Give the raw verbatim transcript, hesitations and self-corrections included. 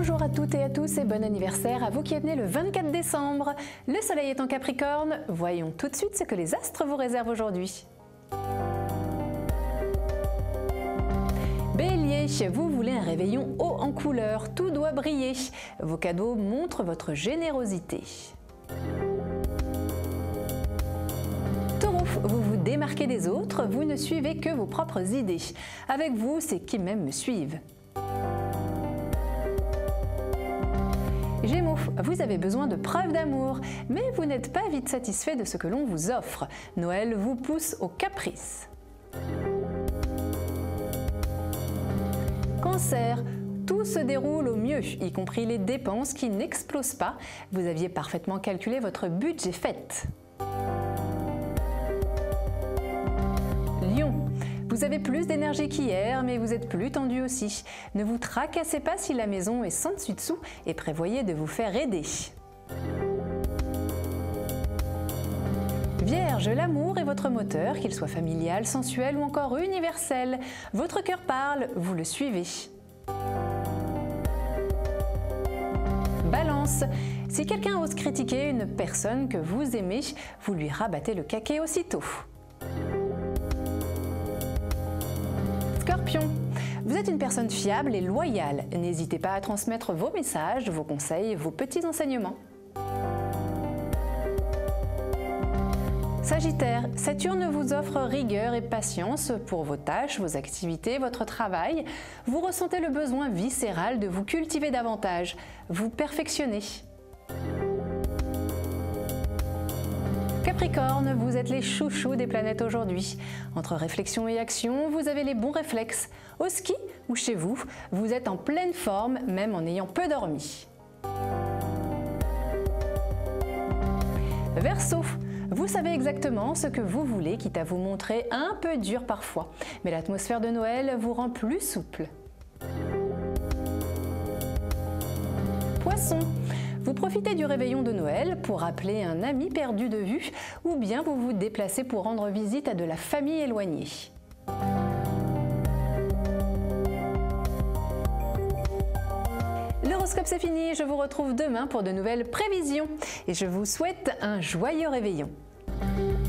Bonjour à toutes et à tous et bon anniversaire à vous qui êtes nés le vingt-quatre décembre. Le soleil est en Capricorne, voyons tout de suite ce que les astres vous réservent aujourd'hui. Bélier, vous voulez un réveillon haut en couleur, tout doit briller. Vos cadeaux montrent votre générosité. Taureau, vous vous démarquez des autres, vous ne suivez que vos propres idées. Avec vous, c'est qui même me suivent. Gémeaux, vous avez besoin de preuves d'amour, mais vous n'êtes pas vite satisfait de ce que l'on vous offre. Noël vous pousse au caprice. Cancer, tout se déroule au mieux, y compris les dépenses qui n'explosent pas. Vous aviez parfaitement calculé votre budget fait. Lion, vous avez plus d'énergie qu'hier, mais vous êtes plus tendu aussi. Ne vous tracassez pas si la maison est sans dessus-dessous et prévoyez de vous faire aider. Vierge, l'amour est votre moteur, qu'il soit familial, sensuel ou encore universel. Votre cœur parle, vous le suivez. Balance, si quelqu'un ose critiquer une personne que vous aimez, vous lui rabattez le caquet aussitôt. Scorpion, vous êtes une personne fiable et loyale. N'hésitez pas à transmettre vos messages, vos conseils, vos petits enseignements. Sagittaire, Saturne vous offre rigueur et patience pour vos tâches, vos activités, votre travail. Vous ressentez le besoin viscéral de vous cultiver davantage. Vous perfectionnez. Capricorne, vous êtes les chouchous des planètes aujourd'hui. Entre réflexion et action, vous avez les bons réflexes. Au ski ou chez vous, vous êtes en pleine forme, même en ayant peu dormi. Verseau, vous savez exactement ce que vous voulez, quitte à vous montrer un peu dur parfois. Mais l'atmosphère de Noël vous rend plus souple. Poisson, vous profitez du réveillon de Noël pour appeler un ami perdu de vue ou bien vous vous déplacez pour rendre visite à de la famille éloignée. L'horoscope c'est fini, je vous retrouve demain pour de nouvelles prévisions et je vous souhaite un joyeux réveillon.